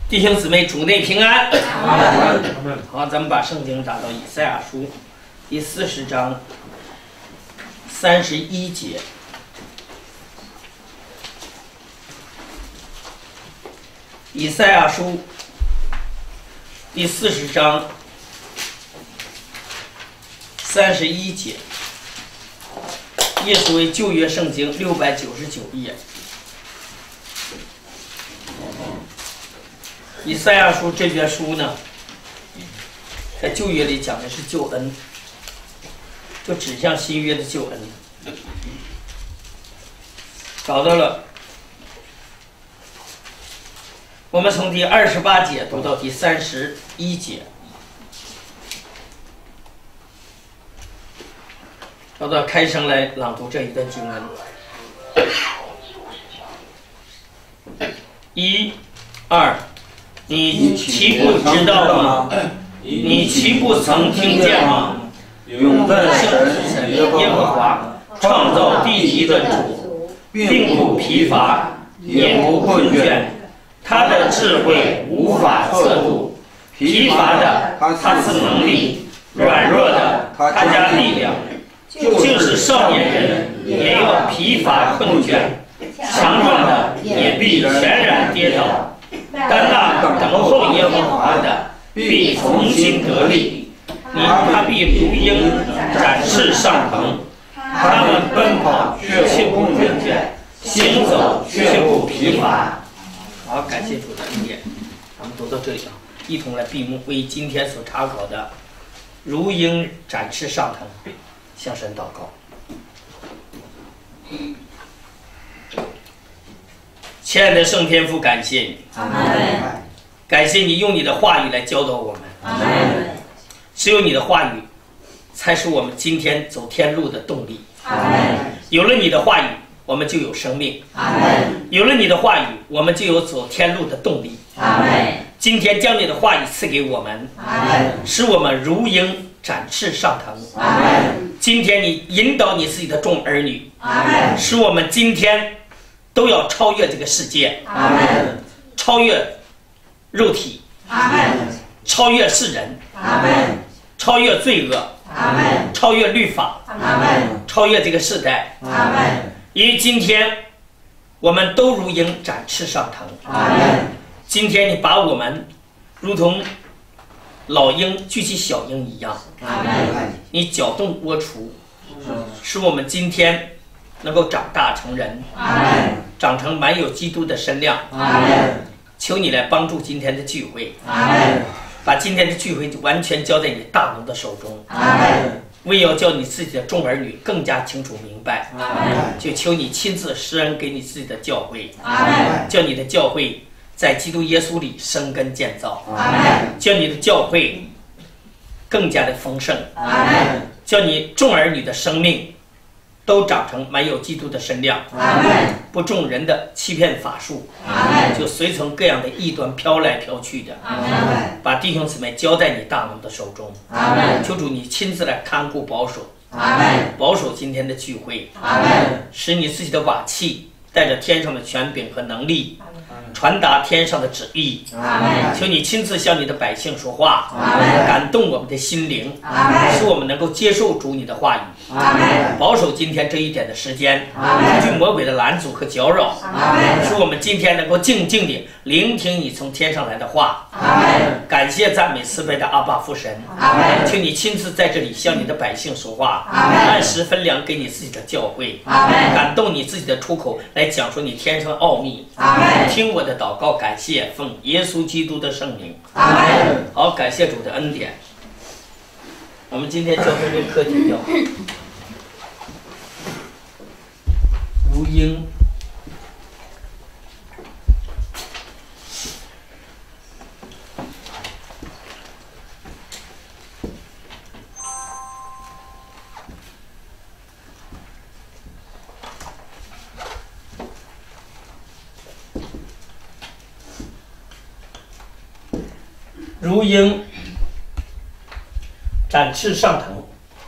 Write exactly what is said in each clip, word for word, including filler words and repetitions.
弟兄姊妹，主内平安。好，咱们把圣经打到以赛亚书第四十章三十一节。以赛亚书第四十章三十一节，也属为旧约圣经六百九十九页。以赛亚书这卷书呢，在旧约里讲的是救恩，就指向新约的救恩。找到了，我们从第二十八节读到第三十一节，找到开声来朗读这一段经文。一、二。你岂不知道吗？你岂不曾听见吗？永在神耶和华创造地级的主，并不疲乏，也不困倦，他的智慧无法测度。疲乏的他赐能力，软弱的他加力量。就是少年人也要疲乏困倦，强壮的也必全然跌倒。但那等候耶和华的必重新得力，你他必如鹰展翅上腾，他们奔跑却不困倦，行走却不疲乏。好，感谢主的恩典，咱们读到这里啊，一同来闭目，为今天所查考的如鹰展翅上腾向神祷告。亲爱的圣天父，感谢你，感谢你用你的话语来教导我们。只有你的话语才是我们今天走天路的动力。有了你的话语，我们就有生命。有了你的话语，我们就有走天路的动力。今天将你的话语赐给我们，使我们如鹰展翅上腾。今天你引导你自己的众儿女，使我们今天都要超越这个世界，超越肉体，超越世人，超越罪恶，超越律法，超越这个世代。因为今天我们都如鹰展翅上腾。今天你把我们如同老鹰举起小鹰一样，你搅动窝雏，使我们今天能够长大成人，长成满有基督的身量。求你来帮助今天的聚会，把今天的聚会完全交在你大能的手中。为要叫你自己的众儿女更加清楚明白，就求你亲自施恩给你自己的教会，叫你的教会在基督耶稣里生根建造，叫你的教会更加的丰盛，叫你众儿女的生命都长成满有基督的身量，不中人的欺骗法术，就随从各样的异端飘来飘去的，把弟兄姊妹交在你大能的手中。求主你亲自来看顾保守，保守今天的聚会，使你自己的瓦器带着天上的权柄和能力，传达天上的旨意。求你亲自向你的百姓说话，感动我们的心灵，使我们能够接受主你的话语，保守今天这一点的时间，除去魔鬼的拦阻和搅扰，使我们今天能够静静地聆听你从天上来的话。感谢赞美慈悲的阿爸父神，求你亲自在这里向你的百姓说话，按时分粮给你自己的教会，感动你自己的出口来讲述你天上的奥秘。听我的祷告，感谢奉耶稣基督的圣名。好，感谢主的恩典。我们今天交通这个课题叫如鹰。如鹰展翅上腾。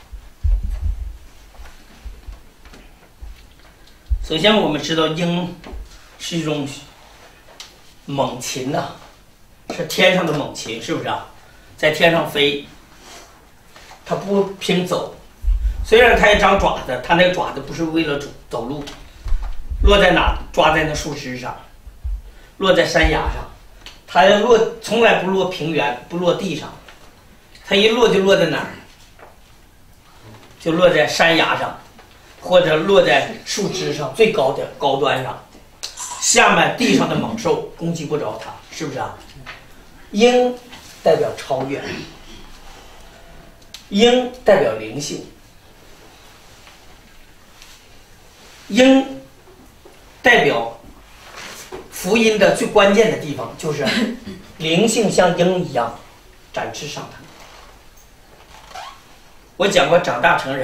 首先，我们知道鹰是一种猛禽呐、啊， 是天上的猛禽，是不是啊？在天上飞，它不凭走，虽然它也长爪子，它那个爪子不是为了走走路，落在哪？抓在那树枝上，落在山崖上，它要落从来不落平原，不落地上，它一落就落在哪儿？就落在山崖上，或者落在树枝上最高的高端上，下面地上的猛兽攻击不着它，是不是啊？鹰代表超越，鹰代表灵性，鹰代表福音的最关键的地方就是灵性像鹰一样展翅上腾。我讲过长大成人，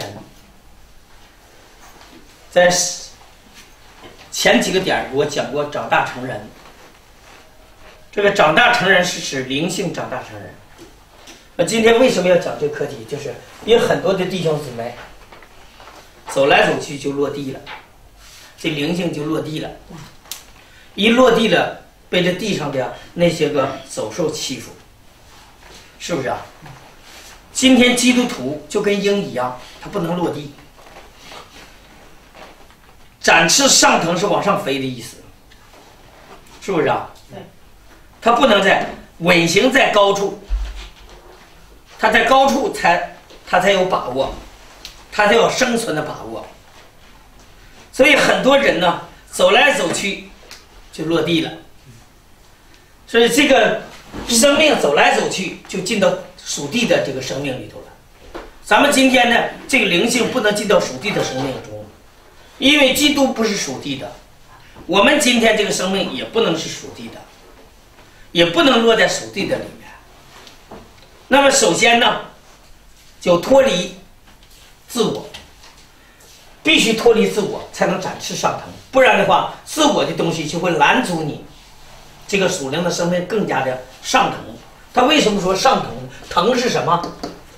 在前几个点我讲过长大成人。这个长大成人是指灵性长大成人。那今天为什么要讲这个课题？就是因为很多的弟兄姊妹走来走去就落地了，这灵性就落地了，一落地了，被这地上的那些个走兽欺负，是不是啊？今天基督徒就跟鹰一样，它不能落地，展翅上腾是往上飞的意思，是不是啊？对。它不能在稳行在高处，它在高处才它才有把握，它才有生存的把握。所以很多人呢走来走去就落地了，所以这个生命走来走去就进到属地的这个生命里头了。咱们今天呢这个灵性不能进到属地的生命中，因为基督不是属地的，我们今天这个生命也不能是属地的，也不能落在属地的里面。那么首先呢就脱离自我，必须脱离自我才能展翅上腾，不然的话自我的东西就会拦阻你这个属灵的生命更加的上腾。他为什么说上腾？腾是什么？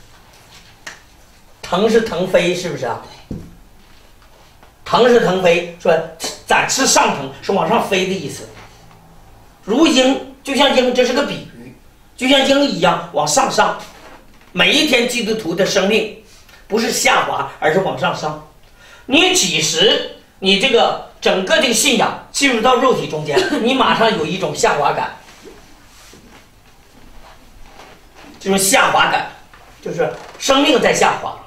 腾是腾飞，是不是啊？腾是腾飞，说展翅上腾是往上飞的意思。如鹰，就像鹰，这是个比喻，就像鹰一样往上上。每一天基督徒的生命不是下滑，而是往上上。你几时你这个整个这个信仰进入到肉体中间，你马上有一种下滑感，这种下滑感就是生命在下滑，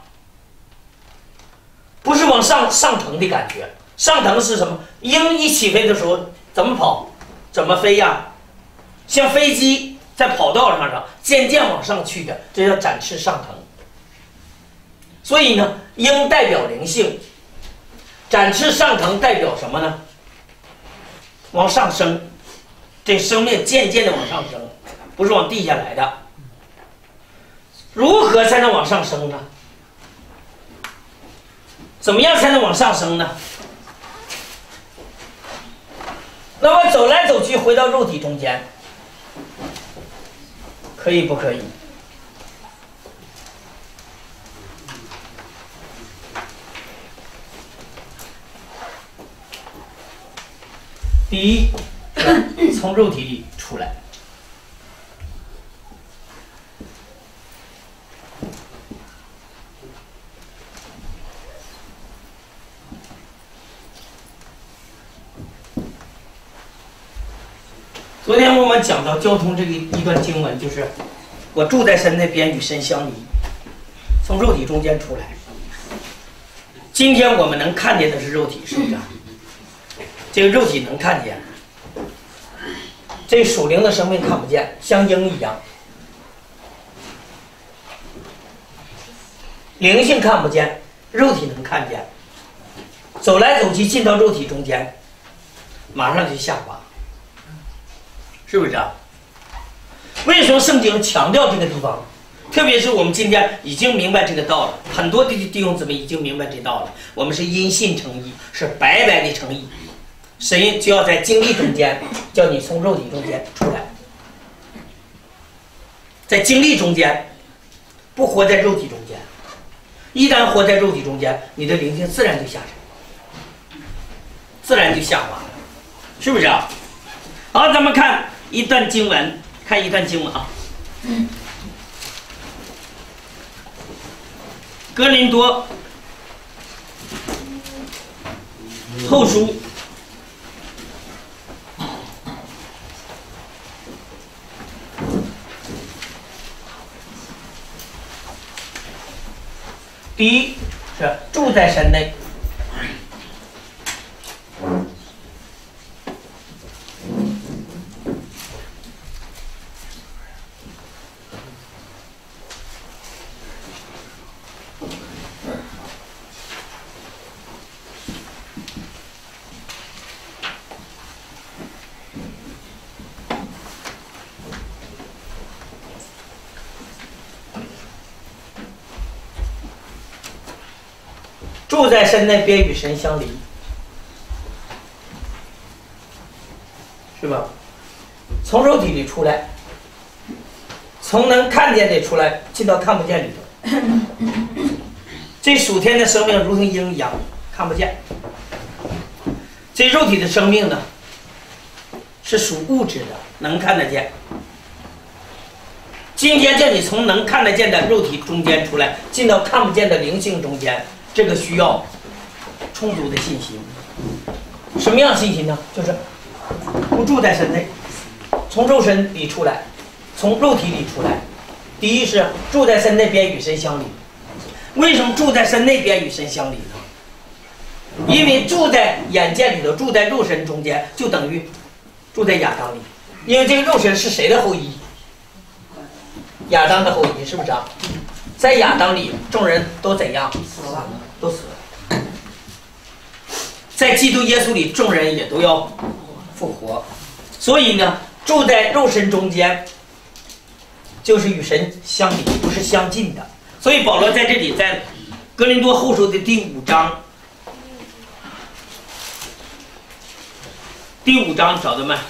不是往上上腾的感觉。上腾是什么？鹰一起飞的时候怎么跑怎么飞呀？像飞机在跑道上上渐渐往上去的，这叫展翅上腾。所以呢，鹰代表灵性，展翅上腾代表什么呢？往上升，这生命渐渐的往上升，不是往地下来的。如何才能往上升呢？怎么样才能往上升呢？那么走来走去回到肉体中间，可以不可以？第一，从肉体里出来。昨天我们讲到交通这个一段经文，就是我住在神那边，与神相离，从肉体中间出来。今天我们能看见的是肉体，是不是？这个肉体能看见，这属灵的生命看不见，像鹰一样。灵性看不见，肉体能看见。走来走去进到肉体中间，马上就下滑。是不是啊？为什么圣经强调这个地方？特别是我们今天已经明白这个道了，很多的弟兄姊妹已经明白这道了。我们是因信称义，是白白的称义。神就要在经历中间，叫你从肉体中间出来，在经历中间，不活在肉体中间。一旦活在肉体中间，你的灵性自然就下沉，自然就下滑了，是不是啊？好，咱们看一段经文， 看一段经文啊，《哥林多后书》第一是住在神内。住在身内，便与神相离，是吧？从肉体里出来，从能看见的出来，进到看不见里头。这属天的生命如同鹰一样，看不见；这肉体的生命呢，是属物质的，能看得见。今天叫你从能看得见的肉体中间出来，进到看不见的灵性中间。这个需要充足的信心。什么样的信心呢？就是不住在身内，从肉身里出来，从肉体里出来。第一是住在身内，便与神相离。为什么住在身内，便与神相离呢？因为住在眼界里头，住在肉身中间，就等于住在亚当里。因为这个肉身是谁的后裔？亚当的后裔，是不是啊？在亚当里，众人都怎样？死了，都死了。在基督耶稣里，众人也都要复活。所以呢，住在肉身中间，就是与神相离，不是相近的。所以保罗在这里，在哥林多后书的第五章，第五章找到没？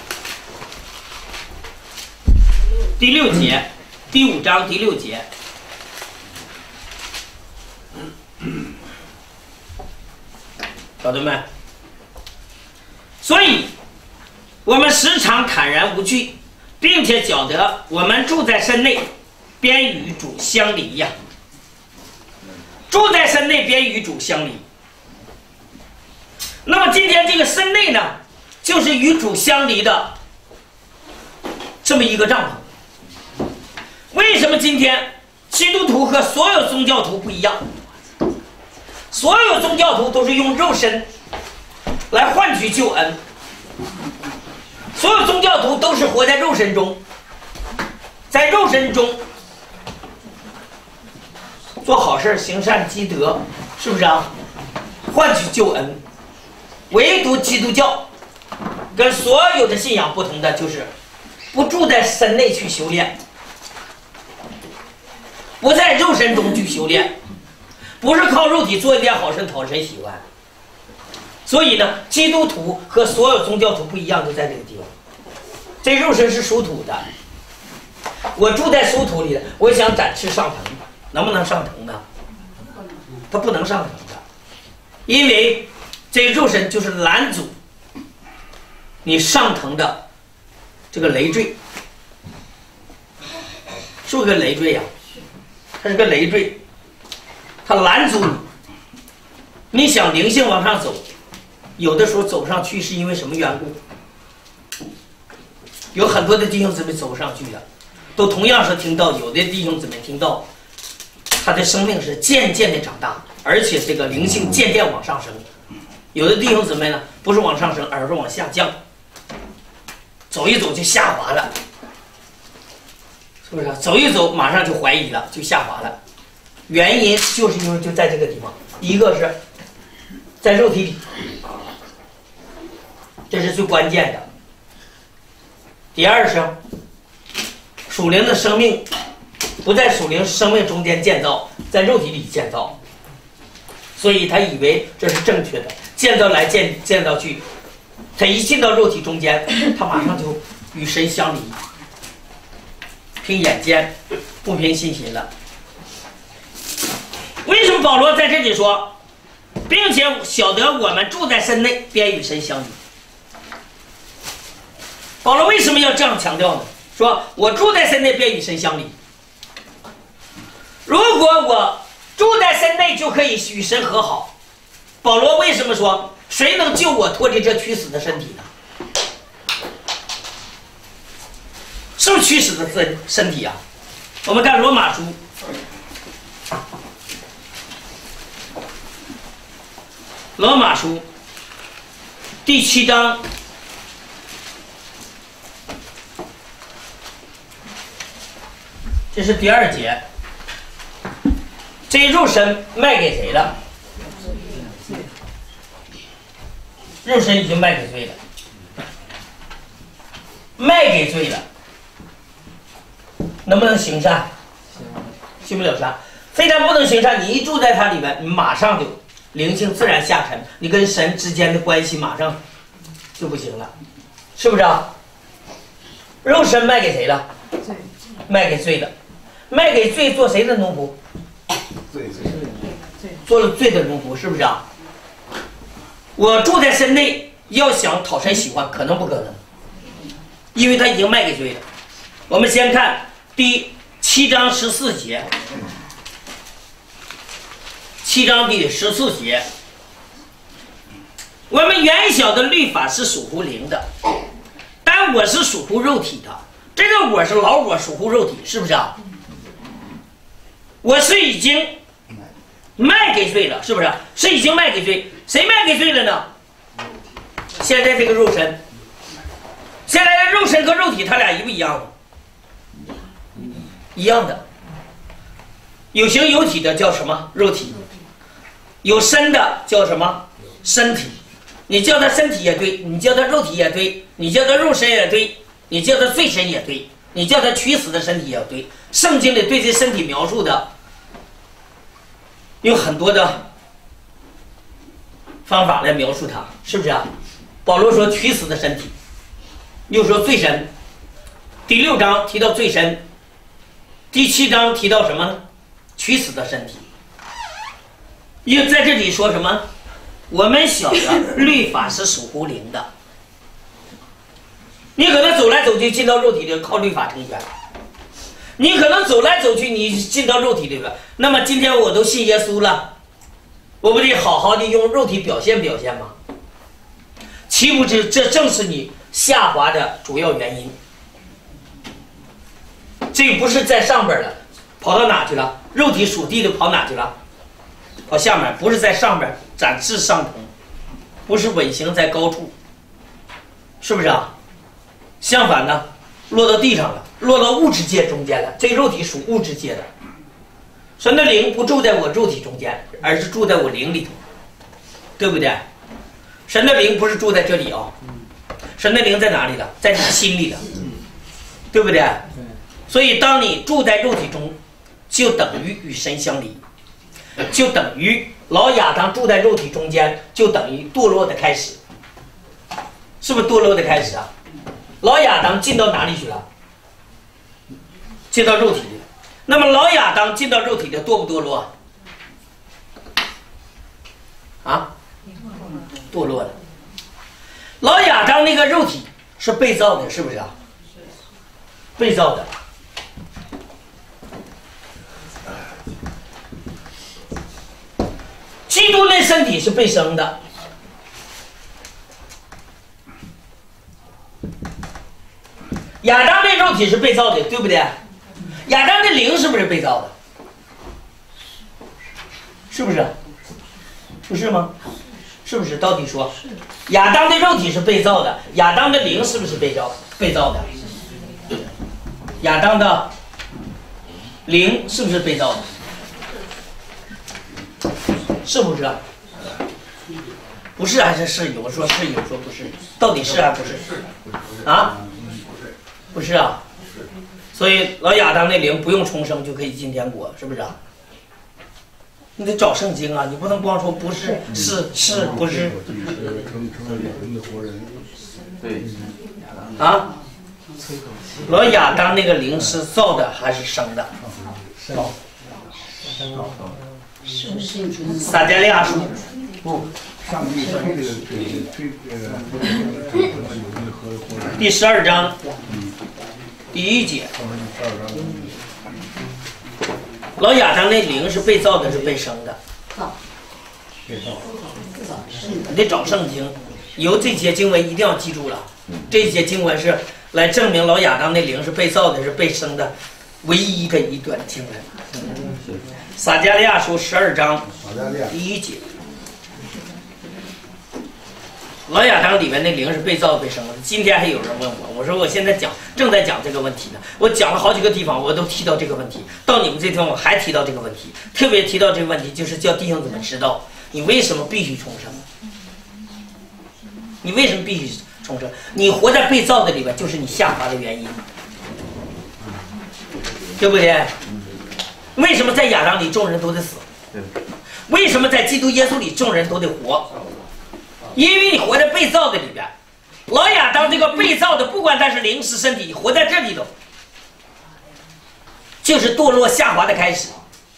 第六节，第五章第六节。晓得没？所以，我们时常坦然无惧，并且晓得我们住在身内，便与主相离呀。住在身内，便与主相离。那么今天这个身内呢，就是与主相离的这么一个帐篷。为什么今天基督徒和所有宗教徒不一样？所有宗教徒都是用肉身来换取救恩，所有宗教徒都是活在肉身中，在肉身中做好事、行善、积德，是不是啊？换取救恩。唯独基督教跟所有的信仰不同的，就是不住在身内去修炼，不在肉身中去修炼。不是靠肉体做一点好事讨神喜欢。所以呢，基督徒和所有宗教徒不一样，就在这个地方。这肉身是属土的，我住在属土里，我想展翅上腾，能不能上腾呢？它不能上腾的，因为这肉身就是拦阻你上腾的这个累赘，是不是个累赘呀？它是个累赘。它拦阻你，你想灵性往上走，有的时候走不上去是因为什么缘故？有很多的弟兄姊妹走不上去的，都同样是听到，有的弟兄姊妹听到，他的生命是渐渐的长大，而且这个灵性渐渐往上升；有的弟兄姊妹呢，不是往上升，而是往下降，走一走就下滑了，是不是？走一走马上就怀疑了，就下滑了。原因就是因为就在这个地方，一个是在肉体里，这是最关键的；第二是属灵的生命不在属灵生命中间建造，在肉体里建造，所以他以为这是正确的，建造来建建造去，他一进到肉体中间，他马上就与神相离，凭眼见不凭信心了。为什么保罗在这里说，并且晓得我们住在身内，便与神相离？保罗为什么要这样强调呢？ 说我住在神内，便与神相离。如果我住在神内，就可以与神和好。保罗为什么说谁能救我脱离这屈死的身体呢？是不是屈死的身身体啊？我们看罗马书，罗马书第七章这是第二节，这肉身卖给谁了？肉身已经卖给罪了，卖给罪了，能不能行善？行不了善。非但不能行善，你一住在它里面，你马上就灵性自然下沉，你跟神之间的关系马上就不行了，是不是啊？肉身卖给谁了？卖给罪了，卖给罪，做谁的奴仆？做了罪的奴仆，是不是啊？我住在身内，要想讨神喜欢，可能不可能？因为他已经卖给罪了。我们先看第七章十四节，七章第十四节，我们原晓得律法是属乎灵的，但我是属乎肉体的。这个我是老我，属乎肉体，是不是啊？我是已经卖给罪了，是不是？是已经卖给罪，谁卖给罪了呢？现在这个肉身，现在的肉身和肉体，它俩一不一样的？一样的。有形有体的叫什么？肉体。有身的叫什么？身体。你叫它身体也对，你叫它肉体也对，你叫它肉身也对，你叫它罪身也对，你叫它屈死的身体也对。圣经里对这身体描述的有很多的方法来描述它，是不是啊？保罗说屈死的身体，又说罪身。第六章提到罪身，第七章提到什么呢？屈死的身体。因为在这里说什么？我们晓得律法是属乎灵的。你可能走来走去进到肉体里，靠律法成全。你可能走来走去，你进到肉体里了。那么今天我都信耶稣了，我不得好好的用肉体表现表现吗？岂不知这正是你下滑的主要原因。这不是在上边了，跑到哪去了？肉体属地的跑哪去了？跑下面，不是在上边展翅上腾，不是稳行在高处，是不是啊？相反呢，落到地上了，落到物质界中间了。这肉体属物质界的，神的灵不住在我肉体中间，而是住在我灵里头，对不对？神的灵不是住在这里啊、哦，神的灵在哪里了？在你心里了，对不对？所以当你住在肉体中，就等于与神相离，就等于老亚当住在肉体中间，就等于堕落的开始，是不是堕落的开始啊？老亚当进到哪里去了？进到肉体里。那么老亚当进到肉体里堕不堕落？啊，堕落了。老亚当那个肉体是被造的，是不是啊？被造的。基督那身体是被生的。亚当的肉体是被造的，对不对？亚当的灵是不是被造的？是不是？不是吗？是不是？到底说，亚当的肉体是被造的，亚当的灵是不是被造被造的？亚当的灵是不是被造的？是不是？不是还是是？有说是，有说不是，到底是还不是？啊？不是啊。所以老亚当那灵不用重生就可以进天国，是不是啊？你得找圣经啊，你不能光说不是，是是不是？对。啊？老亚当那个灵是造的还是生的？造。撒迦利亚书。第十二章。 第一节，老亚当那灵是被造的，是被生的。你得找圣经，以后这节经文一定要记住了。这节经文是来证明老亚当那灵是被造的，是被生的唯一的一段经文。撒迦利亚书十二章第一节。老亚当里面那灵是被造被生的。今天还有人问我，我说我现在讲正在讲这个问题呢，我讲了好几个地方，我都提到这个问题。到你们这地方我还提到这个问题，特别提到这个问题，就是叫弟兄姊妹知道，你为什么必须重生？你为什么必须重生？你活在被造的里边，就是你下滑的原因，对不对？为什么在亚当里众人都得死？为什么在基督耶稣里众人都得活？因为你活在被造的里边，老亚当这个被造的，不管他是灵是身体，你活在这里头，就是堕落下滑的开始。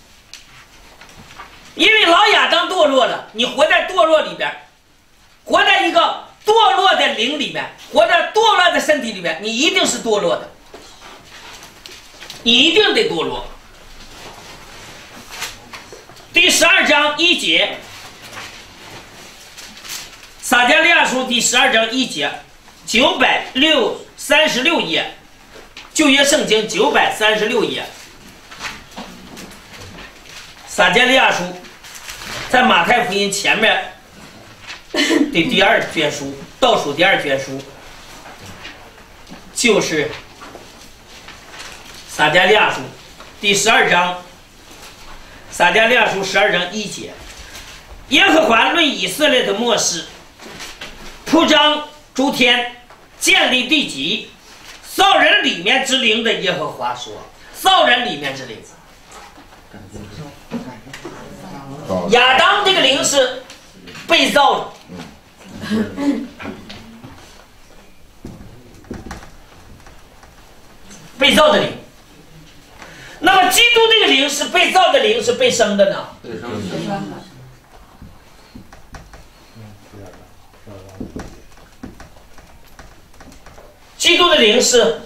因为老亚当堕落了，你活在堕落里边，活在一个堕落的灵里面，活在堕落的身体里面，你一定是堕落的，你一定得堕落。第十二章一节。撒迦利亚书第十二章一节，九百六三十六页，旧约圣经九百三十六页。撒迦利亚书在马太福音前面的第二卷书，倒数第二卷书，就是撒迦利亚书第十二章。撒迦利亚书十二章一节，耶和华论以色列的末世。铺张诸天，建立地极，造人里面之灵的耶和华说：“造人里面之灵。”亚当这个灵是被造的，被造的灵。那么基督这个灵是被造的灵，是被生的呢？被生的。基督的灵是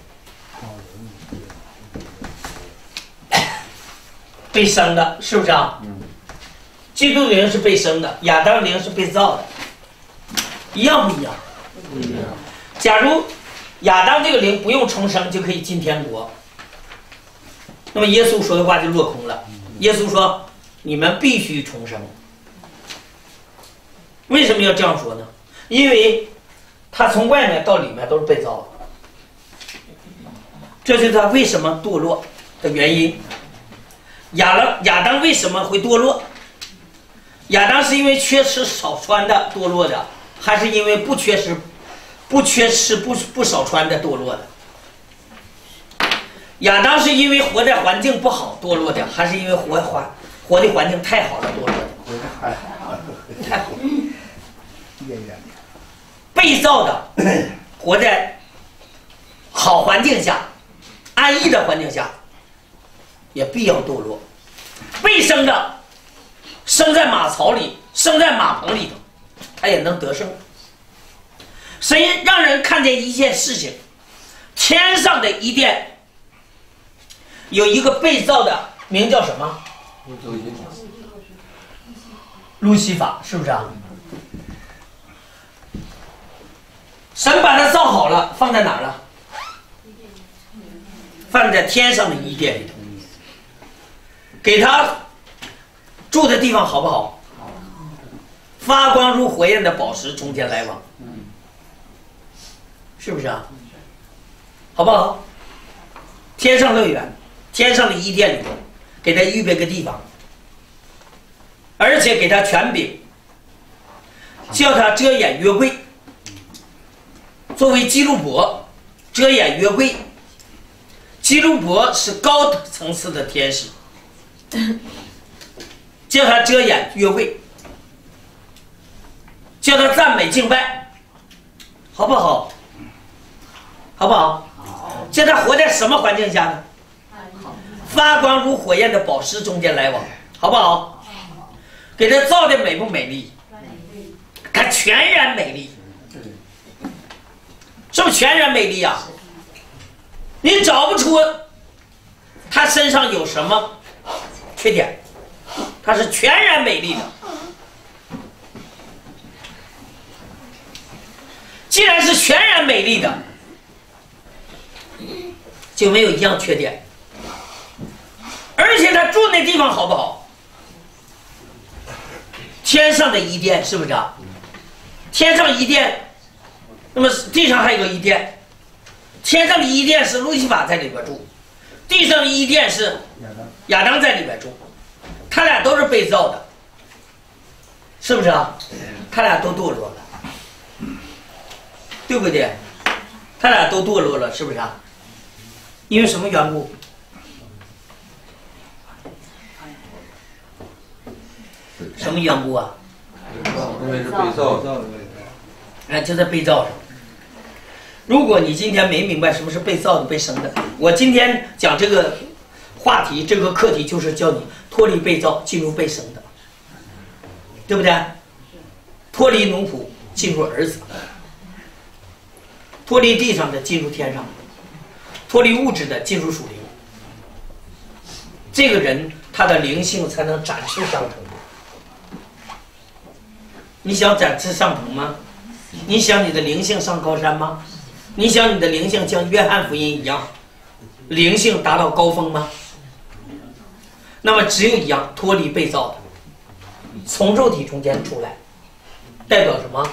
被生的，是不是啊？基督的灵是被生的，亚当灵是被造的，一样不一样？不一样。假如亚当这个灵不用重生就可以进天国，那么耶稣说的话就落空了。耶稣说：“你们必须重生。”为什么要这样说呢？因为他从外面到里面都是被造的，这就是他为什么堕落的原因。亚当亚当为什么会堕落？亚当是因为缺吃少穿的堕落的，还是因为不缺吃不缺吃不不少穿的堕落的？亚当是因为活在环境不好堕落的，还是因为活环活的环境太好了堕落的？太好了。被造的活在好环境下，安逸的环境下，也必要堕落。被生的生在马槽里，生在马棚里头，他也能得胜。神让人看见一件事情，天上的伊甸有一个被造的，名叫什么？路西法，是不是啊？神把它造好了，放在哪儿了？放在天上的伊甸里头，给他住的地方好不好？发光如火焰的宝石中间来往，是不是啊？好不好？天上乐园，天上的伊甸里头，给他预备个地方，而且给他权柄，叫他遮掩约柜。作为基路伯遮掩约柜，基路伯是高层次的天使，叫他遮掩约柜，叫他赞美敬拜，好不好？好不好？叫他活在什么环境下呢？发光如火焰的宝石中间来往，好不好？给他造的美不美丽？他全然美丽。是不是全然美丽啊？ 你找不出他身上有什么缺点，他是全然美丽的。既然是全然美丽的，就没有一样缺点。而且他住那地方好不好？天上的伊甸，是不是啊？天上伊甸，那么地上还有个伊甸。天上的伊甸是路西法在里边住，地上的伊甸是亚当在里边住，他俩都是被造的，是不是啊？他俩都堕落了，对不对？他俩都堕落了，是不是啊？因为什么缘故？什么缘故啊？ 因为是被造的。 哎，就在被造上。如果你今天没明白什么是被造的、被生的，我今天讲这个话题、这个课题，就是教你脱离被造，进入被生的，对不对？脱离奴仆，进入儿子；脱离地上的，进入天上；脱离物质的，进入属灵。这个人他的灵性才能展翅上腾。你想展翅上腾吗？你想你的灵性上高山吗？你想你的灵性像约翰福音一样，灵性达到高峰吗？那么只有一样，脱离被造的，从肉体中间出来，代表什么？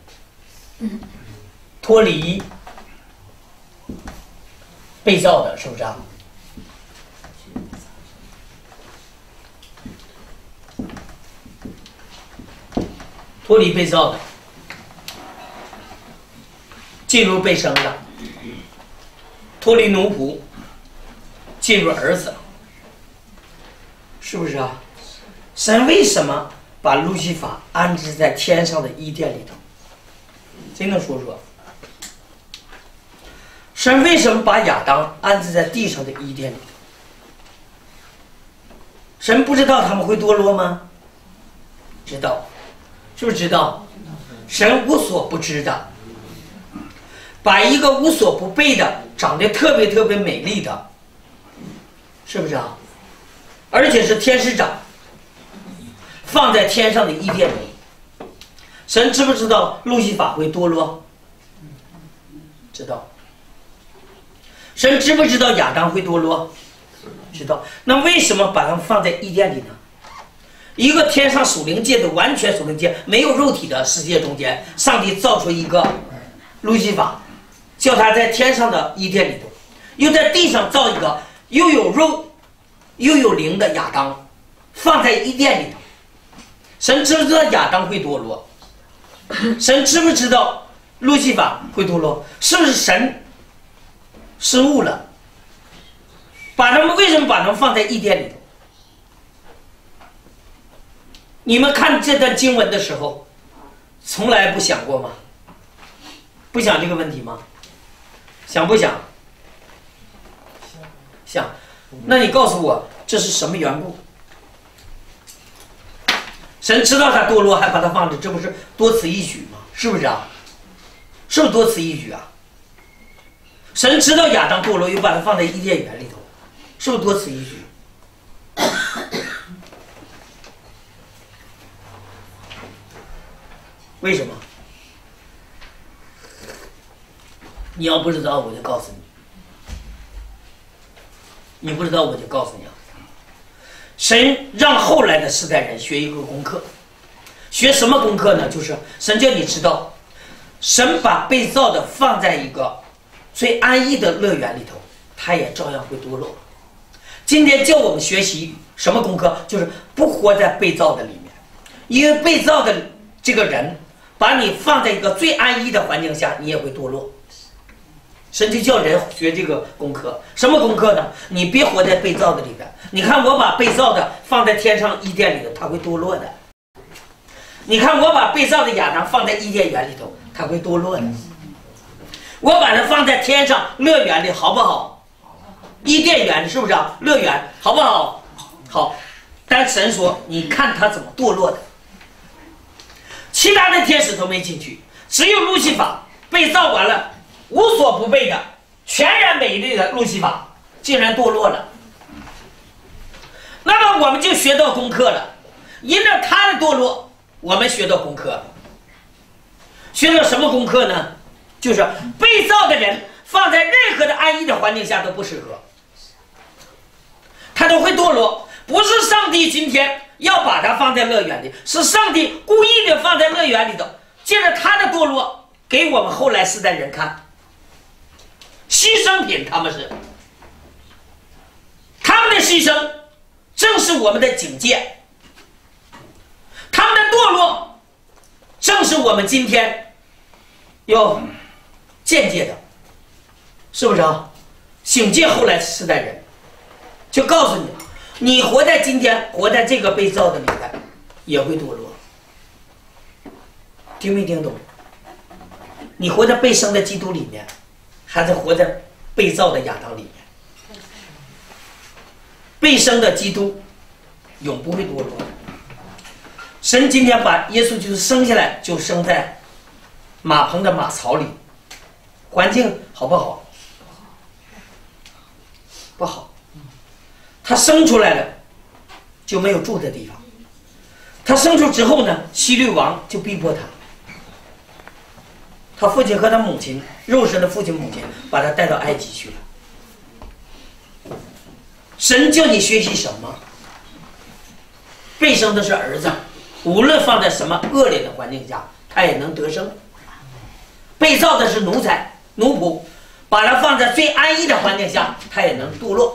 脱离被造的，是不是啊？脱离被造的，进入被生的，脱离奴仆，进入儿子，是不是啊？神为什么把路西法安置在天上的伊甸里头？谁能说说？神为什么把亚当安置在地上的伊甸里头？神不知道他们会堕落吗？知道。是不是知道？神无所不知的，把一个无所不备的、长得特别特别美丽的，是不是啊？而且是天使长，放在天上的伊甸里。神知不知道路西法会堕落？知道。神知不知道亚当会堕落？知道。那为什么把他们放在伊甸里呢？一个天上属灵界的完全属灵界，没有肉体的世界中间，上帝造出一个路西法，叫他在天上的伊甸里头，又在地上造一个又有肉又有灵的亚当，放在伊甸里头。神知不知道亚当会堕落？神知不知道路西法会堕落？是不是神失误了？把他们为什么把他们放在伊甸里头？你们看这段经文的时候，从来不想过吗？不想这个问题吗？想不想？想。那你告诉我，这是什么缘故？神知道他堕落，还把他放着，这不是多此一举吗？是不是啊？是不是多此一举啊？神知道亚当堕落，又把他放在伊甸园里头，是不是多此一举？为什么？你要不知道，我就告诉你；你不知道，我就告诉你啊。神让后来的世代人学一个功课，学什么功课呢？就是神叫你知道，神把被造的放在一个最安逸的乐园里头，他也照样会堕落。今天叫我们学习什么功课？就是不活在被造的里面，因为被造的这个人把你放在一个最安逸的环境下，你也会堕落。神就叫人学这个功课，什么功课呢？你别活在被造的里边。你看我把被造的放在天上伊甸里头，他会堕落的。你看我把被造的亚当放在伊甸园里头，他会堕落的。我把它放在天上乐园里，好不好？伊甸园是不是啊？乐园好不好？好。但神说，你看他怎么堕落的。其他的天使都没进去，只有路西法被造完了，无所不备的全然美丽的路西法竟然堕落了。那么我们就学到功课了，因着他的堕落，我们学到功课了。学到什么功课呢？就是被造的人放在任何的安逸的环境下都不适合，他都会堕落。不是上帝今天要把他放在乐园里，是上帝故意的放在乐园里头，借着他的堕落给我们后来世代人看。牺牲品，他们是他们的牺牲正是我们的警戒，他们的堕落正是我们今天要间接的，是不是啊？警戒后来世代人，就告诉你，你活在今天，活在这个被造的里面，也会堕落。听没听懂？你活在被生的基督里面，还是活在被造的亚当里面？被生的基督永不会堕落。神今天把耶稣就是生下来，就生在马棚的马槽里，环境好不好？不好。他生出来了就没有住的地方，他生出之后呢，希律王就逼迫他，他父亲和他母亲肉身的父亲母亲把他带到埃及去了。神叫你学习什么？被生的是儿子，无论放在什么恶劣的环境下，他也能得生。被造的是奴才奴仆，把他放在最安逸的环境下，他也能堕落。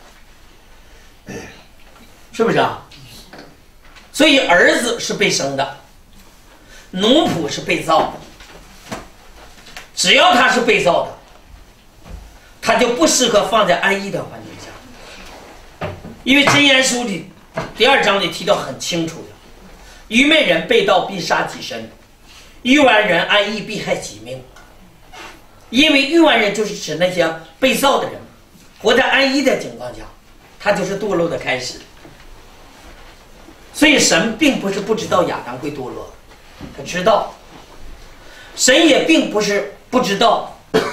是不是啊？所以儿子是被生的，奴仆是被造的。只要他是被造的，他就不适合放在安逸的环境下。因为箴言书里第二章里提到很清楚的，愚昧人被盗必杀己身，愚顽人安逸必害己命。因为愚顽人就是指那些被造的人，活在安逸的情况下，他就是堕落的开始。所以神并不是不知道亚当会堕落，他知道。神也并不是不知道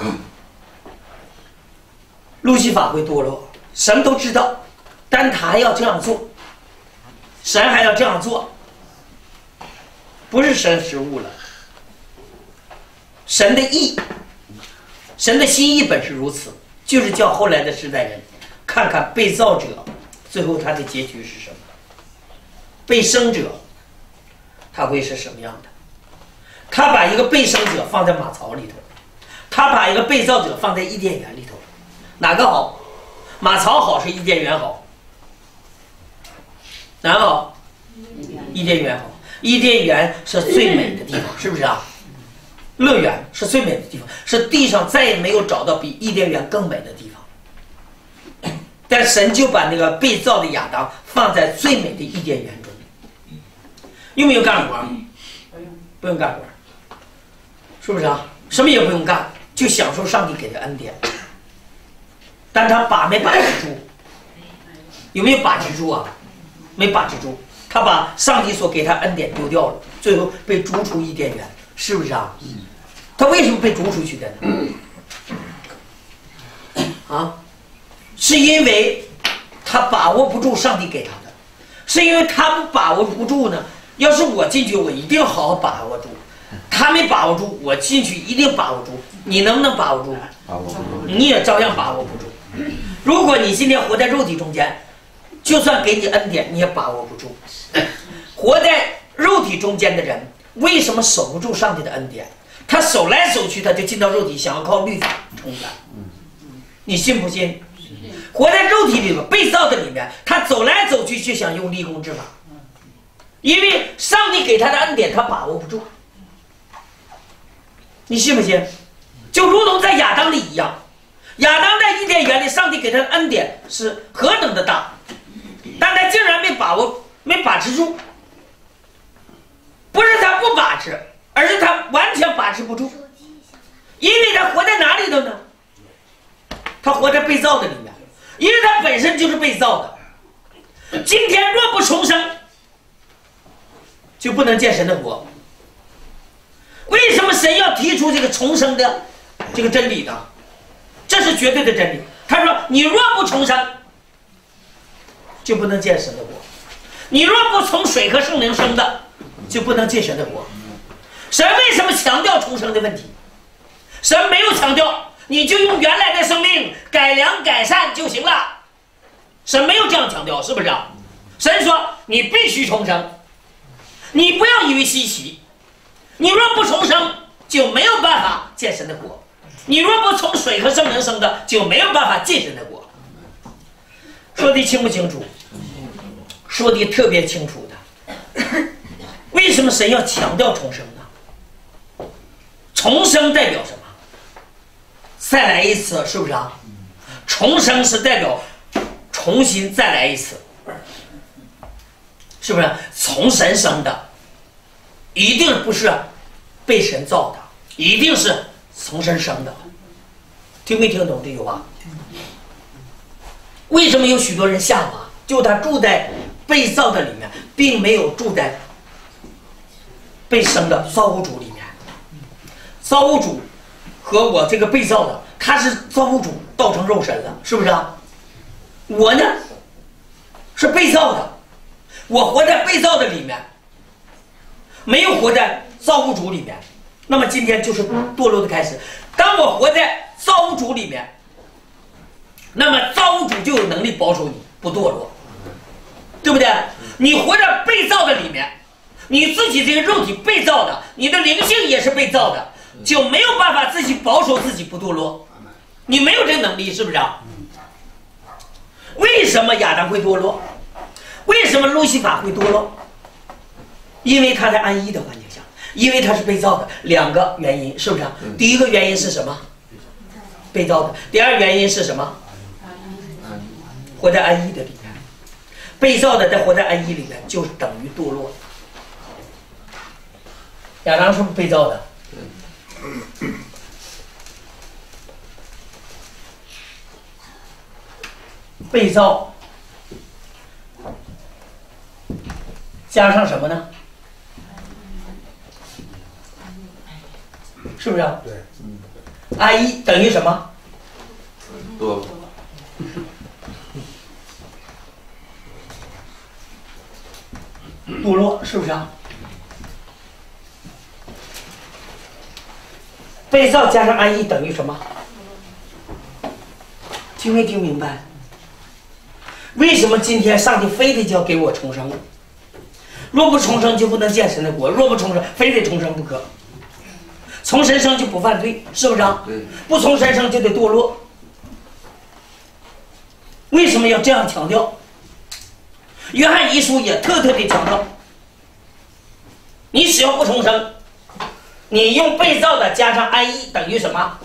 路西法会堕落，神都知道，但他还要这样做，神还要这样做，不是神失误了，神的意，神的心意本是如此，就是叫后来的世代人看看被造者最后他的结局是什么，被生者他会是什么样的。他把一个被生者放在马槽里头，他把一个被造者放在伊甸园里头，哪个好？马槽好是伊甸园好？哪个好？伊甸园好。伊甸园是最美的地方，是不是啊？乐园是最美的地方，是地上再也没有找到比伊甸园更美的地方。但神就把那个被造的亚当放在最美的伊甸园中，用没有干活？不用干活，是不是啊？什么也不用干，就享受上帝给的恩典。但他把没把持住？有没有把持住啊？没把持住，他把上帝所给他恩典丢掉了，最后被逐出伊甸园，是不是啊？他为什么被逐出去的呢？啊，是因为他把握不住上帝给他的，是因为他不把握不住呢？要是我进去，我一定好好把握住。他没把握住，我进去一定把握住。你能不能把握住？ 把握不住， 你也照样把握不住。如果你今天活在肉体中间，就算给你恩典，你也把握不住。活在肉体中间的人，为什么守不住上帝的恩典？他守来守去，他就进到肉体，想要靠律法冲淡。你信不信？活在肉体里头，被造的里面，他走来走去，就想用立功之法。因为上帝给他的恩典，他把握不住。你信不信？就如同在亚当里一样，亚当在伊甸园里，上帝给他的恩典是何等的大，但他竟然没把握，没把持住。不是他不把持，而是他完全把持不住。因为他活在哪里头呢？他活在被造的里面，因为他本身就是被造的。今天若不重生，就不能见神的国。为什么神要提出这个重生的这个真理呢？这这是绝对的真理。他说：“你若不重生，就不能见神的国；你若不从水和圣灵生的，就不能见神的国。”神为什么强调重生的问题？神没有强调你就用原来的生命改良改善就行了，神没有这样强调，是不是啊？神说你必须重生，你不要以为稀奇，你若不重生，就没有办法见神的国。你若不从水和圣灵生的，就没有办法进神的国。说的清不清楚？说的特别清楚的。为什么神要强调重生呢？重生代表什么？再来一次，是不是啊？重生是代表重新再来一次，是不是？从神生的，一定不是被神造的，一定是从神生的。听没听懂这句话？为什么有许多人下滑？就他住在被造的里面，并没有住在被生的造物主里面。造物主和我这个被造的，他是造物主道成肉身了，是不是啊？我呢是被造的，我活在被造的里面，没有活在造物主里面。那么今天就是堕落的开始。当我活在造物主里面，那么造物主就有能力保守你不堕落，对不对？你活在被造的里面，你自己这个肉体被造的，你的灵性也是被造的，就没有办法自己保守自己不堕落，你没有这个能力，是不是啊？为什么亚当会堕落？为什么路西法会堕落？因为他在安逸的环境下，因为他是被造的。两个原因，是不是啊？第一个原因是什么？被造的。第二原因是什么？活在安逸的里面。被造的在活在安逸里面，就等于堕落。亚当是不是被造的？被造加上什么呢？是不是啊？ 对， 嗯。安逸等于什么？ 堕落。 堕落，是不是啊？被造加上安逸等于什么？听没听明白？为什么今天上帝非得叫给我重生？若不重生就不能见神的国，若不重生非得重生不可。从神生就不犯罪，是不是啊？ 对。 不从神生就得堕落。为什么要这样强调？约翰一书也特特地强调，你只要不重生，你用被造的加上安逸等于什么？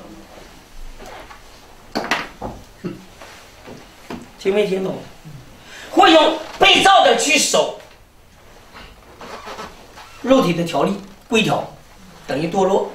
听没听懂？或用被造的去守肉体的条例规条，等于堕落。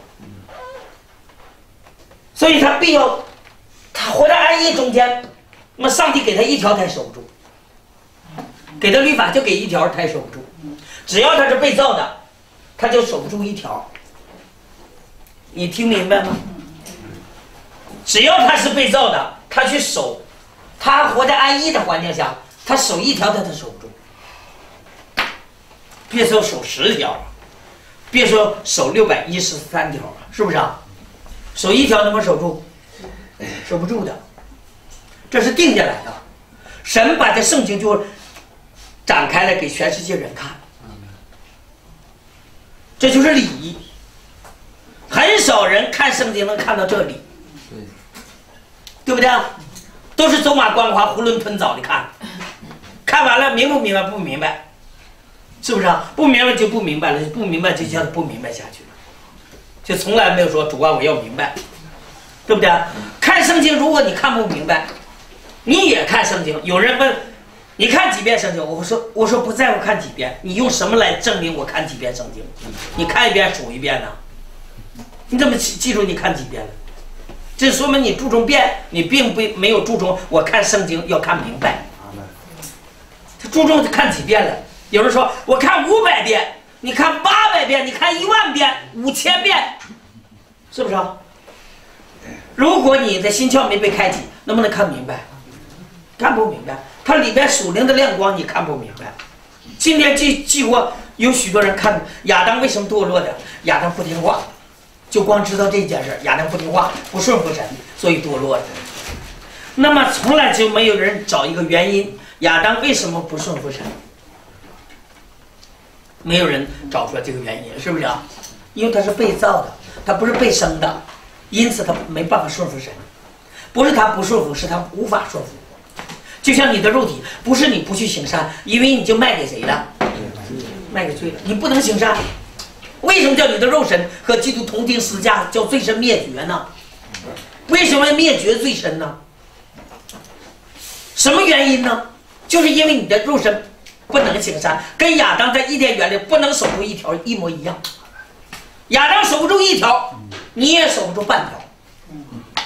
所以他必要，他活在安逸中间，那么上帝给他一条他也守不住，给他律法就给一条他也守不住。只要他是被造的，他就守不住一条。你听明白吗？只要他是被造的，他去守，他活在安逸的环境下，他守一条他都守不住。别说守十条，别说守六百一十三条，是不是啊？守一条能不能守住？守不住的，这是定下来的。神把这圣经就展开来给全世界人看，这就是礼仪。很少人看圣经能看到这里，对不对？都是走马观花、囫囵吞枣的看，看完了明不明白？不明白，是不是啊？不明白就不明白了，不明白就叫不明白下去了，就从来没有说主啊我要明白，对不对？看圣经，如果你看不明白，你也看圣经。有人问你看几遍圣经，我说我说不在乎看几遍，你用什么来证明我看几遍圣经？你看一遍数一遍呢？你怎么记记住你看几遍了？这说明你注重遍，你并不没有注重我看圣经要看明白。他注重看几遍了。有人说我看五百遍，你看八百遍，你看一万遍，五千遍，是不是啊？ 如果你的心窍没被开启，能不能看明白？看不明白，它里边属灵的亮光你看不明白。今天几几乎有许多人看亚当为什么堕落的，亚当不听话，就光知道这件事，亚当不听话，不顺服神，所以堕落的。那么从来就没有人找一个原因，亚当为什么不顺服神？没有人找出来这个原因，是不是啊？因为他是被造的，他不是被生的，因此他没办法顺服神。不是他不顺服，是他无法顺服。就像你的肉体，不是你不去行善，因为你就卖给谁了？卖给罪了。你不能行善，为什么叫你的肉身和基督同定十字架，叫罪身灭绝呢？为什么要灭绝罪身呢？什么原因呢？就是因为你的肉身不能行善，跟亚当在伊甸园里不能守住一条一模一样。亚当守不住一条，你也守不住半条，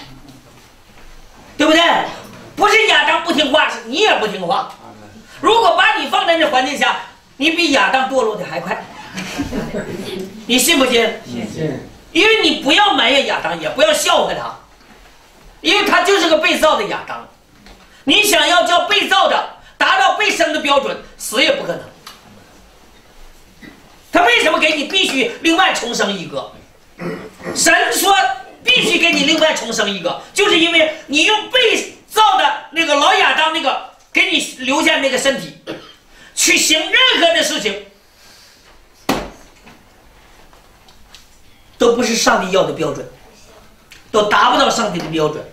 对不对？不是亚当不听话，是你也不听话。如果把你放在这环境下，你比亚当堕落的还快，你信不信？信。因为你不要埋怨亚当，也不要笑话他，因为他就是个被造的亚当。你想要叫被造的达到被生的标准，死也不可能。他为什么给你必须另外重生一个？神说必须给你另外重生一个，就是因为你用被造的那个老亚当那个给你留下那个身体，去行任何的事情，都不是上帝要的标准，都达不到上帝的标准。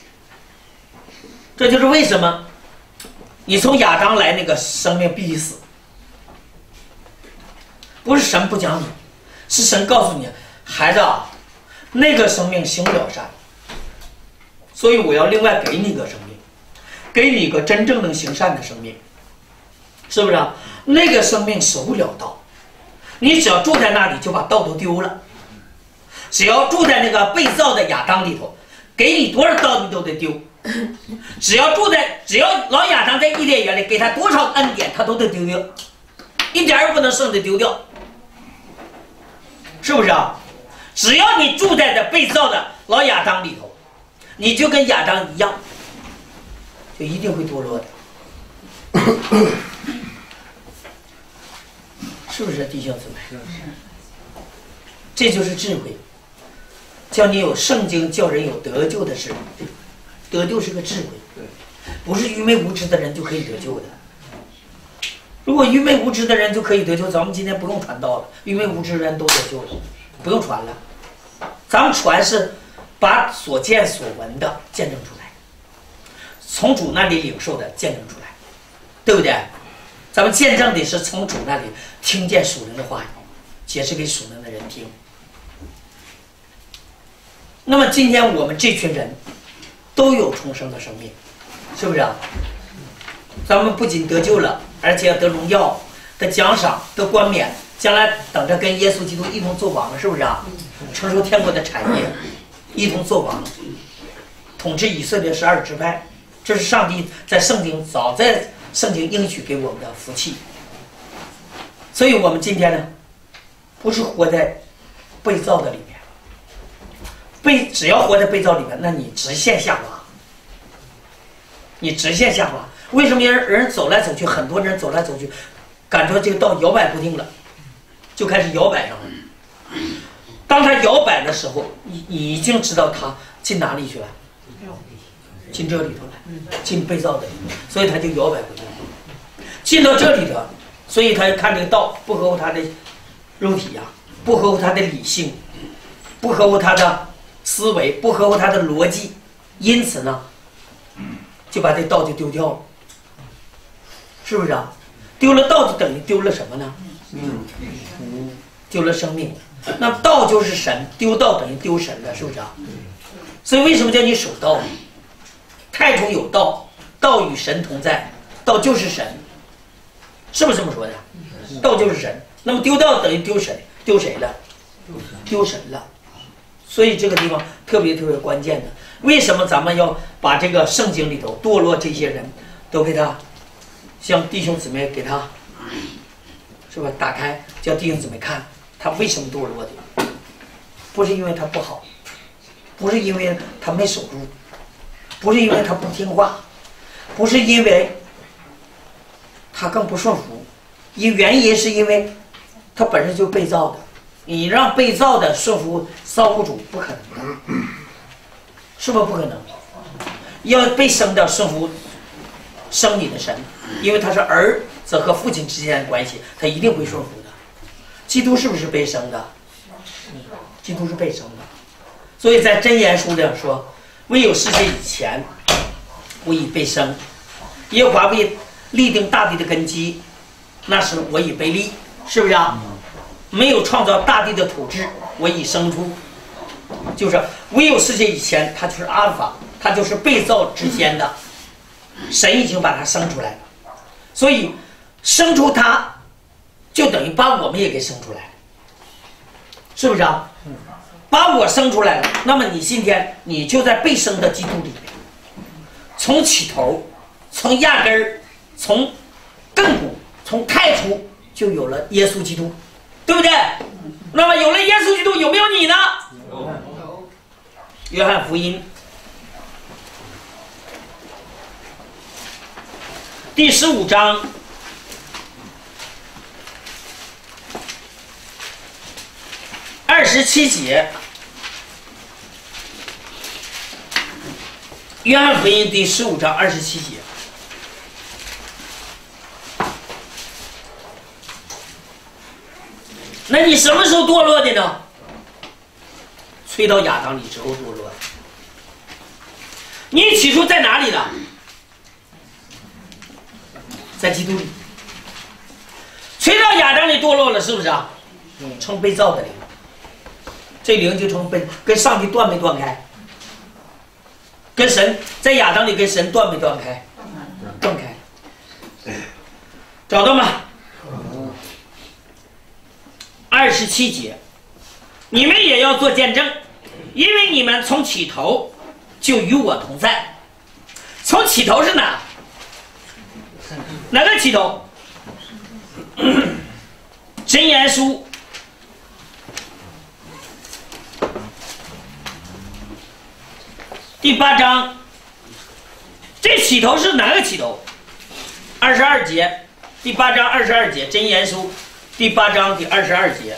这就是为什么你从亚当来那个生命必须死，不是神不讲你，是神告诉你，孩子啊，那个生命行不了善，所以我要另外给你一个生命，给你一个真正能行善的生命，是不是啊？那个生命守不了道，你只要住在那里就把道都丢了。只要住在那个被造的亚当里头，给你多少道你都得丢。只要住在，只要老亚当在伊甸园里，给他多少恩典他都得丢掉，一点也不能剩的丢掉，是不是啊？只要你住在这被造的老亚当里头，你就跟亚当一样，就一定会堕落的，是不是弟兄姊妹？这就是智慧，叫你有圣经，叫人有得救的事。得救是个智慧，不是愚昧无知的人就可以得救的。如果愚昧无知的人就可以得救，咱们今天不用传道了，愚昧无知的人都得救了，不用传了。咱们传是把所见所闻的见证出来，从主那里领受的见证出来，对不对？咱们见证的是从主那里听见属灵的话语，解释给属灵的人听。那么今天我们这群人都有重生的生命，是不是啊？咱们不仅得救了，而且要得荣耀、得奖赏、得冠冕，将来等着跟耶稣基督一同作王了，是不是啊？承受天国的产业，一同作王，统治以色列十二支派，这是上帝在圣经早在圣经应许给我们的福气。所以我们今天呢，不是活在被造的里面。被只要活在被造里面，那你直线下滑，你直线下滑。为什么人人走来走去，很多人走来走去，感觉这个道摇摆不定了，就开始摇摆上了。当他摇摆的时候，你你已经知道他进哪里去了，进这里头来，进被造的里面，所以他就摇摆不定。进到这里头，所以他看这个道不合乎他的肉体呀、啊，不合乎他的理性，不合乎他的思维，不合乎他的逻辑，因此呢，就把这道就丢掉了，是不是啊？丢了道就等于丢了什么呢？嗯，丢了生命。那道就是神，丢道等于丢神了，是不是啊？所以为什么叫你守道？太中有道，道与神同在，道就是神，是不是这么说的？道就是神。那么丢道等于丢神，丢谁了？丢神了。所以这个地方特别特别关键的，为什么咱们要把这个圣经里头堕落这些人都给他，像弟兄姊妹给他，是吧？打开，叫弟兄姊妹看他为什么堕落的，不是因为他不好， 不是因为他没守住，不是因为他不听话，不是因为他更不顺服，因原因是因为他本身就被造的。你让被造的顺服造物主，不可能的，是不是不可能？要被生的顺服生你的神，因为他是儿子和父亲之间的关系，他一定会顺服的。基督是不是被生的？基督是被生的。所以在箴言书里说，未有世界以前，我已被生，耶和华为立定大地的根基，那时我已被立，是不是啊？没有创造大地的土质，我已生出。就是未有世界以前，他就是阿尔法，他就是被造之间的，神已经把他生出来了，所以生出他就等于把我们也给生出来了，是不是啊？把我生出来了，那么你今天你就在被生的基督里面，从起头，从压根儿，从亘古，从太初就有了耶稣基督，对不对？那么有了耶稣基督，有没有你呢？有。约翰福音第十五章二十七节。约翰福音第十五章二十七节。那你什么时候堕落的呢？吹到亚当里之后堕落的。你起初在哪里呢？在基督里。吹到亚当里堕落了，是不是啊？成被造的灵，这灵就成被跟上帝断没断开？跟神在亚当里跟神断没断开？断开。找到吗？二十七节，你们也要做见证，因为你们从起头就与我同在。从起头是哪？哪个起头？箴言书第八章，这起头是哪个起头？二十二节，第八章二十二节，箴言书第八章第二十二节。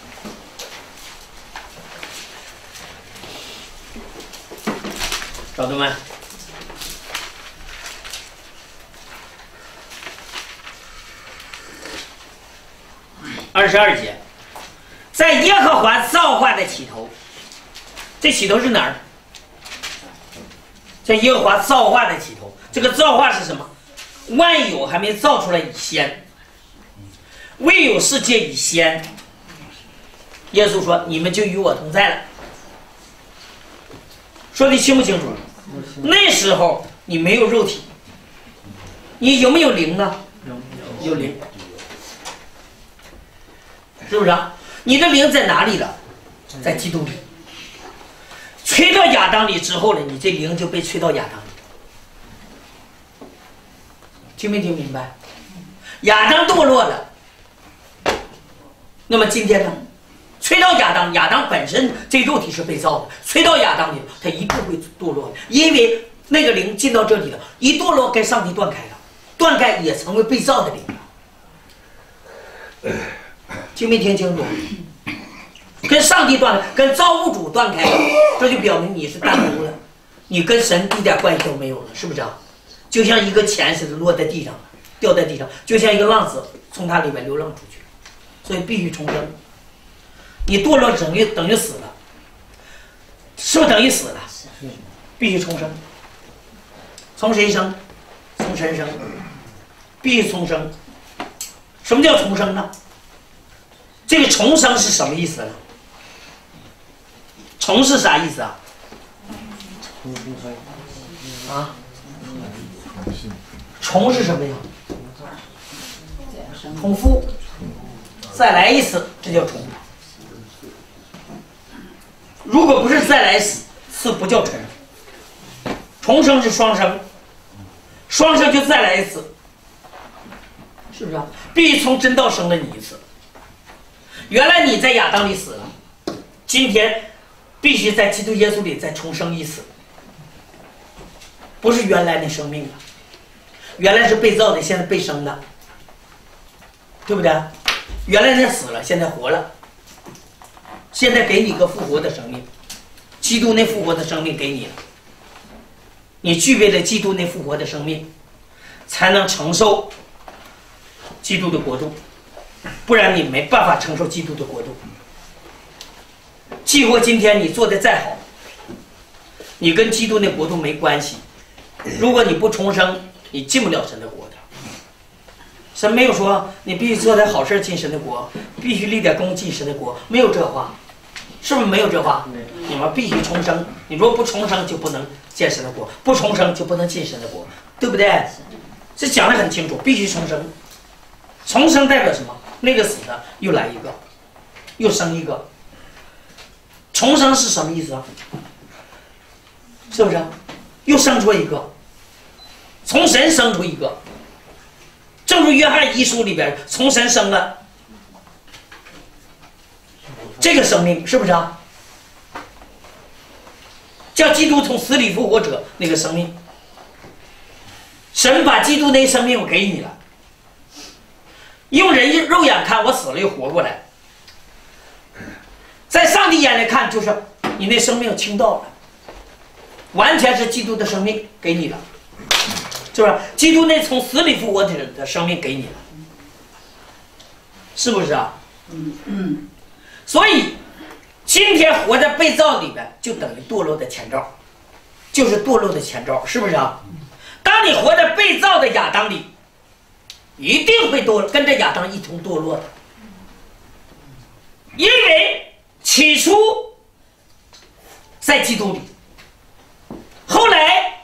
找到没？二十二节，在耶和华造化的起头，这起头是哪儿？在耶和华造化的起头，这个造化是什么？万有还没造出来以先，未有世界以先，耶稣说：“你们就与我同在了。”说的清不清楚？那时候你没有肉体，你有没有灵呢？有灵，是不是啊？你的灵在哪里了？在基督里。吹到亚当里之后呢，你这灵就被吹到亚当里。听没听明白？亚当堕落了，那么今天呢？吹到亚当，亚当本身这肉体是被造的，吹到亚当里，他一定会堕落的，因为那个灵进到这里了，一堕落跟上帝断开了，断开也成为被造的灵了。听没听清楚？跟上帝断开，跟造物主断开了，这就表明你是单独的，你跟神一点关系都没有了，是不是啊？就像一个钱似的落在地上，掉在地上，就像一个浪子从它里面流浪出去，所以必须重生。你堕落等于等于死了，是不是等于死了？必须重生。从谁生？从神生，必须重生。什么叫重生呢？这个重生是什么意思呢？重是啥意思啊？啊？重是什么呀？重复，再来一次，这叫重。如果不是再来一次，不叫重。重生是双生，双生就再来一次，是不是啊？必须从真道生了你一次。原来你在亚当里死了，今天必须在基督耶稣里再重生一次，不是原来的生命了，原来是被造的，现在被生的，对不对？原来那死了，现在活了，现在给你个复活的生命，基督那复活的生命给你了，你具备了基督那复活的生命，才能承受基督的国度，不然你没办法承受基督的国度。即或今天你做的再好，你跟基督那国度没关系。如果你不重生，你进不了神的国的。神没有说你必须做点好事进神的国，必须立点功进神的国，没有这话，是不是没有这话？你们必须重生，你如果不重生就不能见神的国，不重生就不能进神的国，对不对？这讲得很清楚，必须重生。重生代表什么？那个死的又来一个，又生一个。重生是什么意思啊？是不是？又生出一个，从神生出一个。正如约翰一书里边，从神生了这个生命，是不是啊？叫基督从死里复活者那个生命，神把基督那生命我给你了，用人肉眼看我死了又活过来，在上帝眼里看就是你那生命倾倒了，完全是基督的生命给你了，是不是？基督那从死里复活者的生命给你了，是不是啊？嗯嗯。所以今天活在被造里边，就等于堕落的前兆，就是堕落的前兆，是不是啊？当你活在被造的亚当里，一定会堕跟着亚当一同堕落的，因为起初在基督里，后来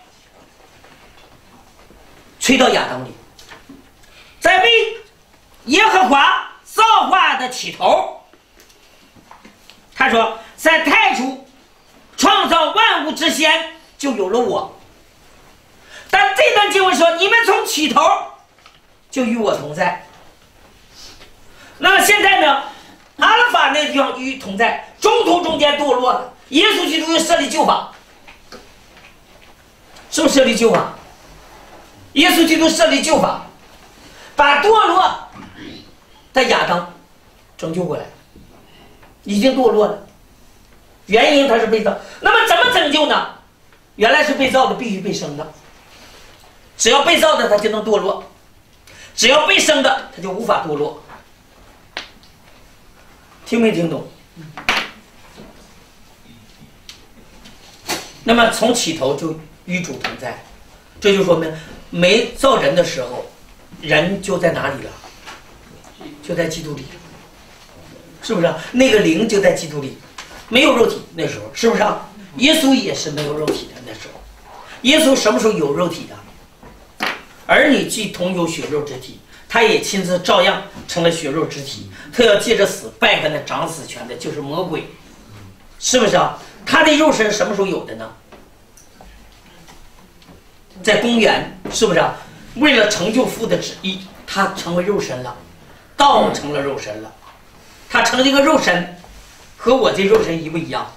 吹到亚当里，在为耶和华造化的起头。他说，在太初创造万物之先就有了我。但这段经文说，你们从起头就与我同在。那么现在呢，阿拉法那地方与同在，中途中间堕落了，耶稣基督又设立旧法，是不是设立旧法？耶稣基督设立旧法，把堕落的亚当拯救过来，已经堕落了，原因他是被造。那么怎么拯救呢？原来是被造的，必须被生的。只要被造的，他就能堕落；只要被生的，他就无法堕落。听没听懂？那么从起头就与主同在，这就说明没造人的时候，人就在哪里了？就在基督里，是不是啊？那个灵就在基督里，没有肉体那时候，是不是啊？耶稣也是没有肉体的那时候。耶稣什么时候有肉体的？儿女既同有血肉之体，他也亲自照样成了血肉之体。他要借着死败开那掌死权的，就是魔鬼，是不是啊？他的肉身什么时候有的呢？在公元，是不是啊？为了成就父的旨意，他成为肉身了，道成了肉身了。他成这个肉身，和我这肉身一不一样？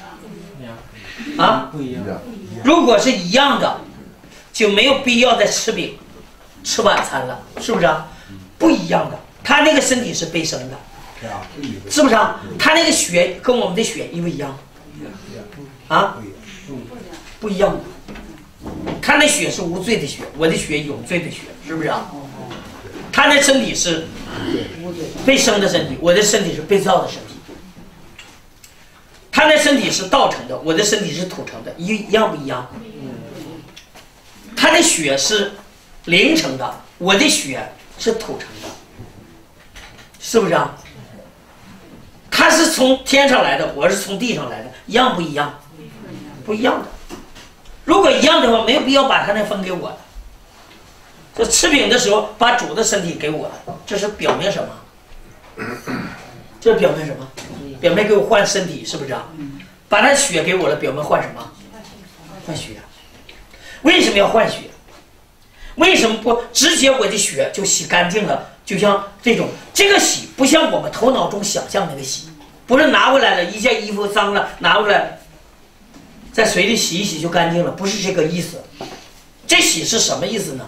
啊， 不一样。 如果是一样的，就没有必要再吃饼、吃晚餐了，是不是啊？不一样的，他那个身体是被生的，是不是啊？他那个血跟我们的血一不一样？啊，不一样的。他那血是无罪的血，我的血有罪的血，是不是啊？他那身体是被生的身体，我的身体是被造的身体。他那身体是道成的，我的身体是土成的，一一样不一样？他的血是灵成的，我的血是土成的，是不是啊？他是从天上来的，我是从地上来的，一样不一样？不一样的。如果一样的话，没有必要把他那分给我的。这吃饼的时候把主的身体给我了，这是表明什么？这表明什么？表明给我换身体，是不是啊？把他血给我了，表明换什么？换血。为什么要换血？为什么不直接我的血就洗干净了？就像这种这个洗，不像我们头脑中想象那个洗， 不是拿回来了一件衣服脏了拿回来，在水里洗一洗就干净了，不是这个意思。这洗是什么意思呢？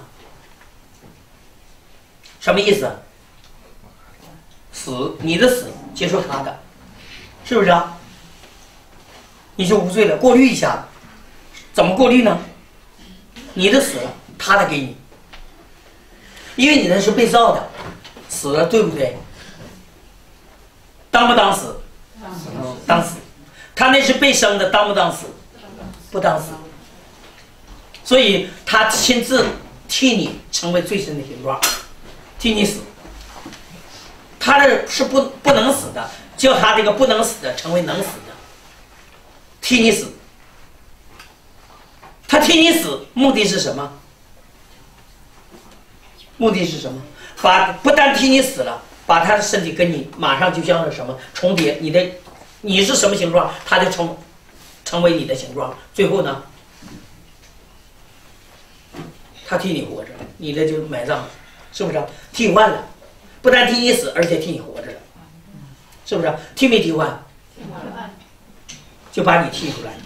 什么意思？死，你的死接受他的，是不是啊？你就无罪了，过滤一下，怎么过滤呢？你的死了，他的给你，因为你那是被造的，死了，对不对？当不当死？当死。他那是被生的，当不当死？不当死。所以他亲自替你成为最深的形状，替你死。他这是不不能死的，叫他这个不能死的成为能死的，替你死。他替你死，目的是什么？目的是什么？把不但替你死了，把他的身体跟你马上就像是什么重叠，你的你是什么形状，他就成成为你的形状。最后呢，他替你活着，你的就埋葬了，是不是？替换了，不但替你死，而且替你活着了，是不是？替没替换？就把你替出来。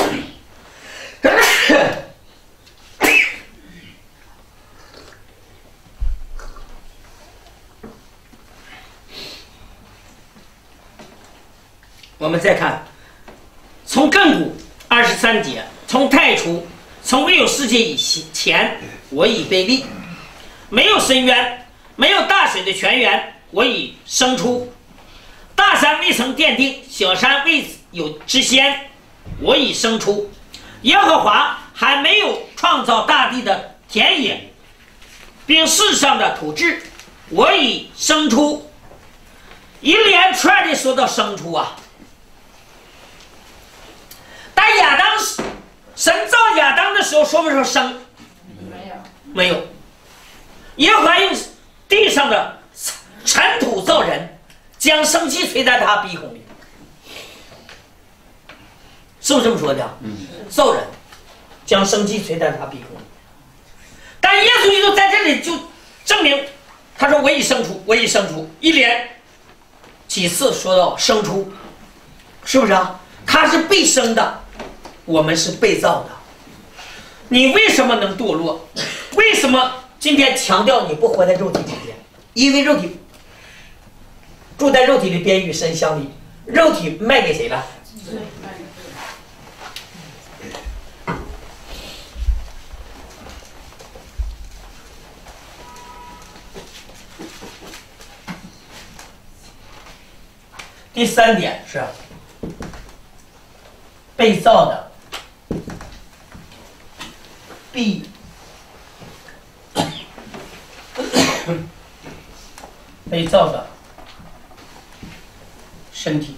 我们再看，从亘古二十三节，从太初，从未有世界以前，我已被立；没有深渊，没有大水的泉源，我已生出；大山未曾奠定，小山未有之先，我已生出。耶和华还没有创造大地的田野，并世上的土质，我已生出。一连串的说到生出啊。但亚当，神造亚当的时候说没说生？没有，没有。耶和华用地上的尘土造人，将生气吹在他鼻孔里，是不是这么说的？嗯，造人，将生气吹在他鼻孔里。但耶稣基督在这里就证明，他说我已生出，我已生出，一连几次说到生出，是不是啊？他是被生的。我们是被造的，你为什么能堕落？为什么今天强调你不活在肉体里边？因为肉体住在肉体里边与神相离，肉体卖给谁了？第三点是被造的。必被造的身体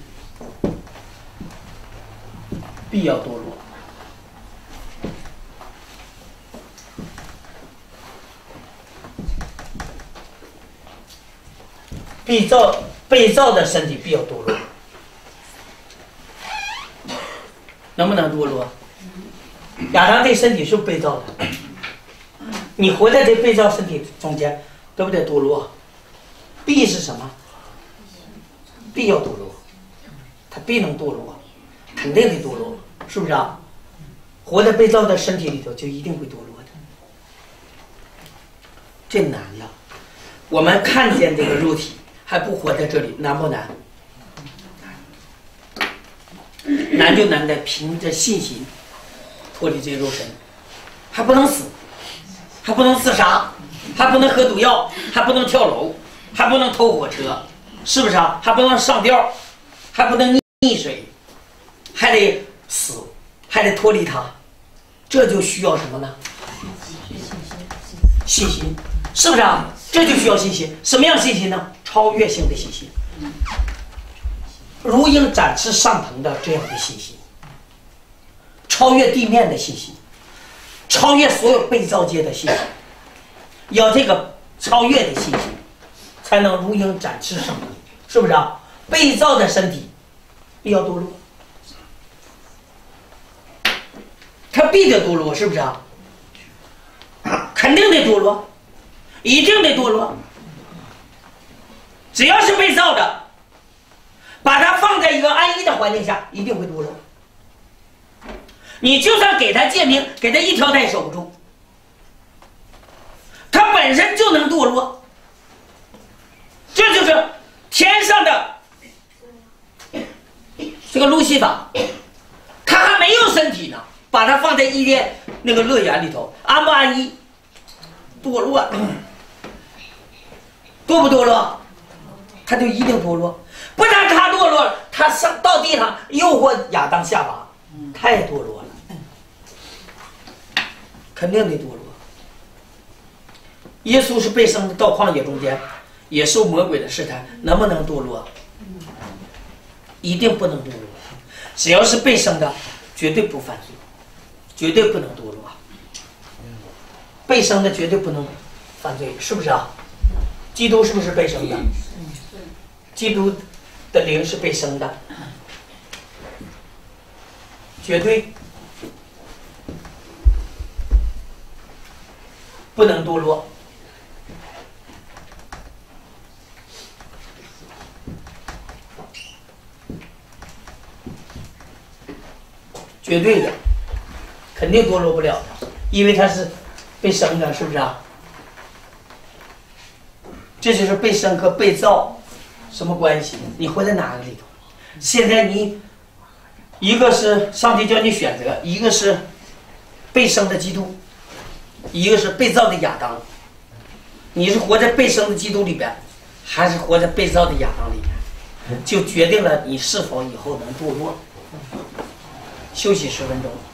必要堕落。被造被造的身体必要堕落，能不能堕落？亚当这身体是被造的，你活在这被造身体中间，对不对？堕落，必是什么？必要堕落，他必能堕落，肯定得堕落，是不是啊？活在被造的身体里头，就一定会堕落的，这难了。我们看见这个肉体还不活在这里，难不难？难就难在凭着信心脱离这个肉身，还不能死，还不能自杀，还不能喝毒药，还不能跳楼，还不能偷火车，是不是啊？还不能上吊，还不能溺水，还得死，还得脱离它，这就需要什么呢？信心，是不是啊？这就需要信心。什么样信心呢？超越性的信心，如鹰展翅上腾的这样的信心。超越地面的信息，超越所有被造界的信息，要这个超越的信息，才能如鹰展翅上腾，是不是啊？被造的身体必要堕落，他必得堕落，是不是啊？肯定得堕落，一定得堕落。只要是被造的， 把他放在一个安逸的环境下，一定会堕落。你就算给他诫命，给他一条他也守不住，他本身就能堕落。这就是天上的这个路西法，他还没有身体呢，把他放在伊甸那个乐园里头，安不安逸？堕落了，堕不堕落？他就一定堕落。不但他堕落了，他上到地上诱惑亚当夏娃，他也堕落了，肯定得堕落。耶稣是被生的，到旷野中间也受魔鬼的试探，能不能堕落？一定不能堕落。只要是被生的，绝对不犯罪，绝对不能堕落。被生的绝对不能犯罪，是不是啊？基督是不是被生的？基督的灵是被生的，绝对不能堕落。绝对的，肯定堕落不了的，因为他是被生的，是不是啊？这就是被生和被造什么关系？你活在哪个里头？现在你一个是上帝叫你选择，一个是被生的基督，一个是被造的亚当。你是活在被生的基督里边，还是活在被造的亚当里边，就决定了你是否以后能堕落。休息十分钟。